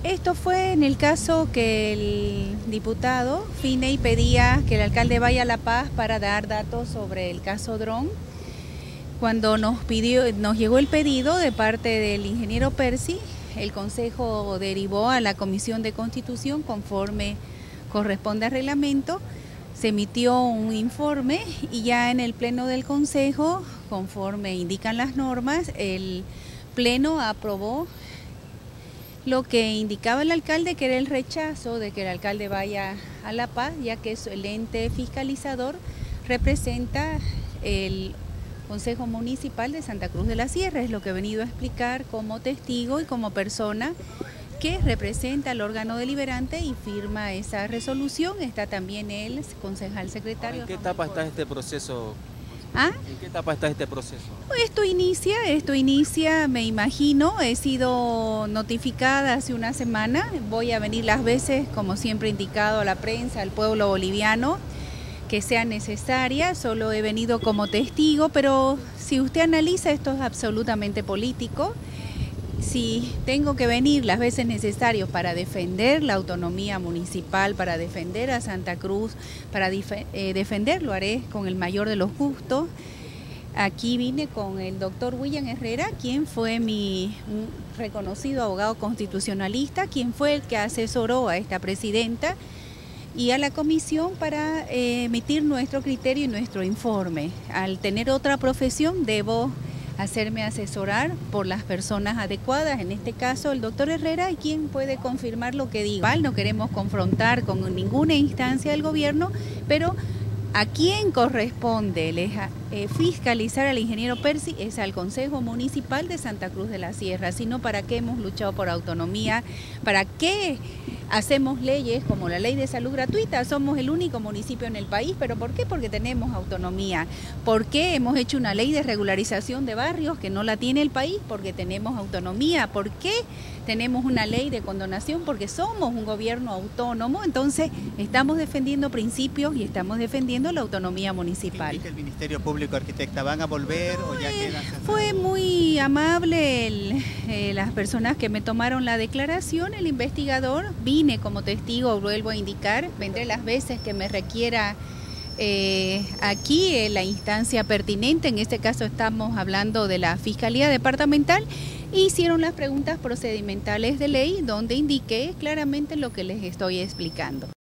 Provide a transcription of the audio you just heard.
Esto fue en el caso que el diputado Finey pedía que el alcalde vaya a La Paz para dar datos sobre el caso Dron. Cuando nos llegó el pedido de parte del ingeniero Percy, el Consejo derivó a la Comisión de Constitución conforme corresponde al reglamento. Se emitió un informe y ya en el pleno del Consejo, conforme indican las normas, el pleno aprobó lo que indicaba el alcalde, que era el rechazo de que el alcalde vaya a La Paz, ya que el ente fiscalizador representa el Consejo Municipal de Santa Cruz de la Sierra. Es lo que he venido a explicar como testigo y como persona que representa al órgano deliberante y firma esa resolución. Está también el concejal secretario. ¿En qué etapa está este proceso? ¿Ah? ¿En qué etapa está este proceso? Esto inicia, me imagino, he sido notificada hace una semana, voy a venir las veces, como siempre he indicado a la prensa, al pueblo boliviano, que sea necesaria, solo he venido como testigo, pero si usted analiza, esto es absolutamente político. Si tengo que venir las veces necesarias para defender la autonomía municipal, para defender a Santa Cruz, para defender, lo haré con el mayor de los gustos. Aquí vine con el doctor William Herrera, quien fue un reconocido abogado constitucionalista, quien fue el que asesoró a esta presidenta y a la comisión para emitir nuestro criterio y nuestro informe. Al tener otra profesión debo hacerme asesorar por las personas adecuadas, en este caso el doctor Herrera, y quien puede confirmar lo que digo. No queremos confrontar con ninguna instancia del gobierno, pero a quien corresponde fiscalizar al ingeniero Percy es al Consejo Municipal de Santa Cruz de la Sierra, sino para qué hemos luchado por autonomía, para qué hacemos leyes como la ley de salud gratuita. Somos el único municipio en el país, ¿pero por qué? Porque tenemos autonomía. ¿Por qué hemos hecho una ley de regularización de barrios que no la tiene el país? Porque tenemos autonomía. ¿Por qué tenemos una ley de condonación? Porque somos un gobierno autónomo. Entonces estamos defendiendo principios y estamos defendiendo la autonomía municipal. ¿Qué indica el Ministerio Público, arquitecta? ¿Van a volver o ya quedan? Fue muy amable las personas que me tomaron la declaración, el investigador. Vine como testigo, vuelvo a indicar, vendré las veces que me requiera aquí la instancia pertinente. En este caso estamos hablando de la Fiscalía Departamental. Hicieron las preguntas procedimentales de ley donde indiqué claramente lo que les estoy explicando.